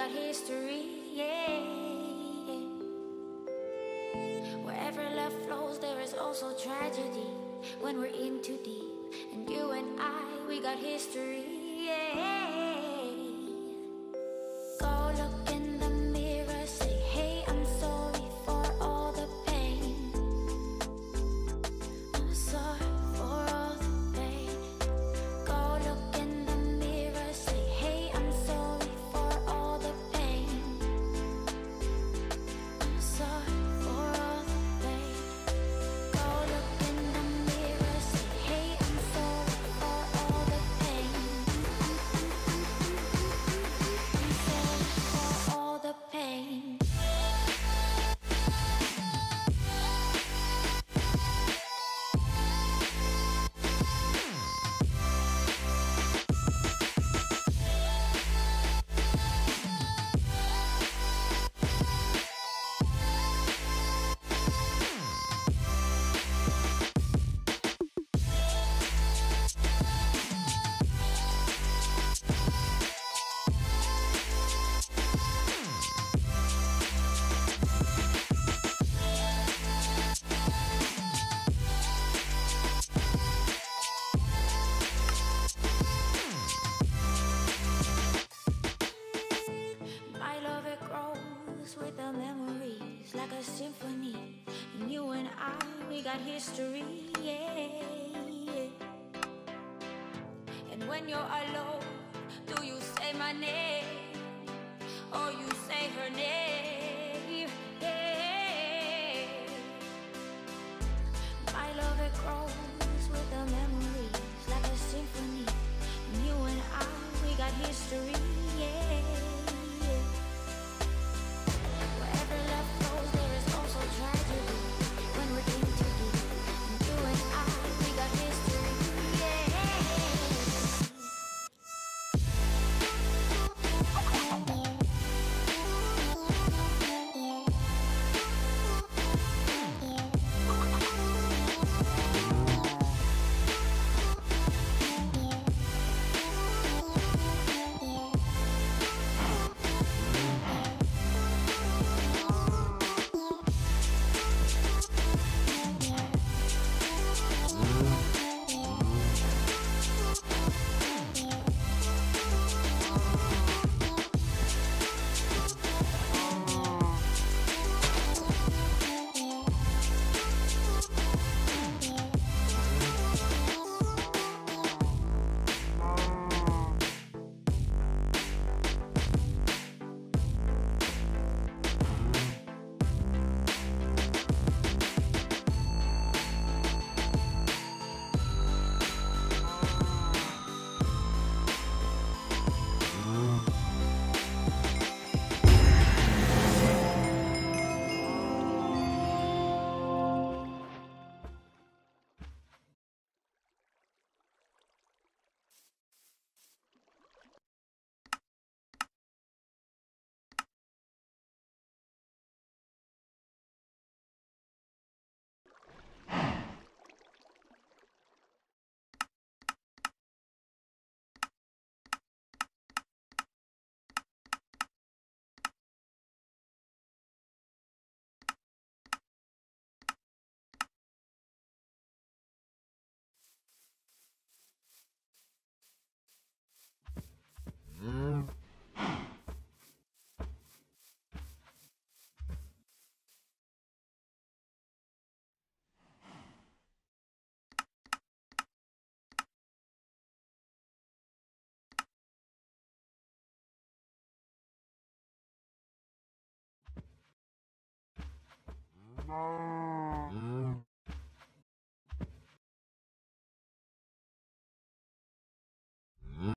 got history, yeah. Wherever love flows, there is also tragedy when we're in too deep. And you and I, we got history, yeah. Go look in the mirror, say, hey, I'm sorry for all the pain. I'm sorry for all the pain. Go look in the mirror, say, hey, I'm sorry for all the pain. I'm sorry for all the pain. Go look in the mirror, say, hey, I'm sorry for all the pain. I'm sorry for all the pain. My love, it grows with the memories like a symphony. And you and I, we got history, yeah. And when you're alone, do you say my name or you say her name? Yeah. My love, it grows with the memories like a symphony. And you and I, we got history, yeah. Wherever love flows, there is also tragedy when we're in too deep. And you and I, we got history, yeah. No.